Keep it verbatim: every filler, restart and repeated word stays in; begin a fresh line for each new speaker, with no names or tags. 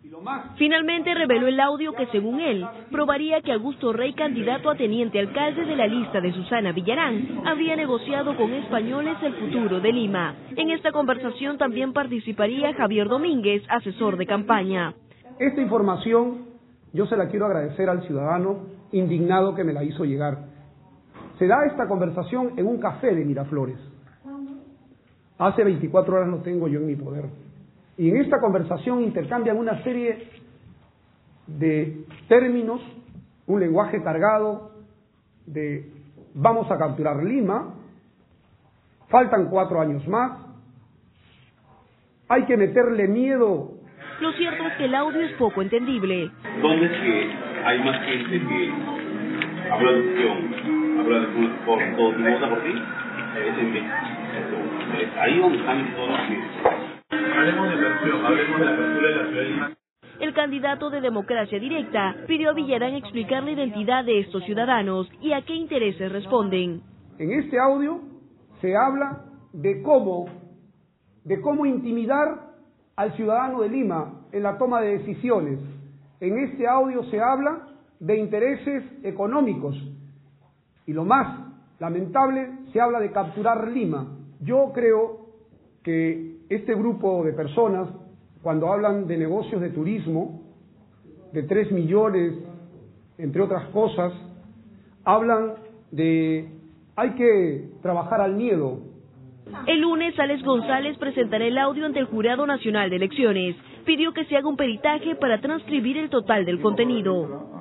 Finalmente reveló el audio que, según él, probaría que Augusto Rey, candidato a teniente alcalde de la lista de Susana Villarán, habría negociado con españoles el futuro de Lima. En esta conversación también participaría Javier Domínguez, asesor de campaña.
Esta información yo se la quiero agradecer al ciudadano indignado que me la hizo llegar. Se da esta conversación en un café de Miraflores. Hace veinticuatro horas lo tengo yo en mi poder. Y en esta conversación intercambian una serie de términos, un lenguaje cargado de vamos a capturar Lima, faltan cuatro años más, hay que meterle miedo.
Lo cierto es que el audio es poco entendible.
¿Dónde es que hay más gente que habla de opción, habla de por todo y vota por ti? Es en México. Ahí donde están todos los medios. Hablemos de inversión, hablemos de la apertura de la ciudad de Lima.
El candidato de Democracia Directa pidió a Villarán explicar la identidad de estos ciudadanos y a qué intereses responden.
En este audio se habla de cómo, de cómo intimidar al ciudadano de Lima en la toma de decisiones. En este audio se habla de intereses económicos y lo más lamentable, se habla de capturar Lima. Yo creo que este grupo de personas, cuando hablan de negocios de turismo, de tres millones, entre otras cosas, hablan de hay que trabajar al miedo.
El lunes, Alex González presentará el audio ante el Jurado Nacional de Elecciones. Pidió que se haga un peritaje para transcribir el total del contenido.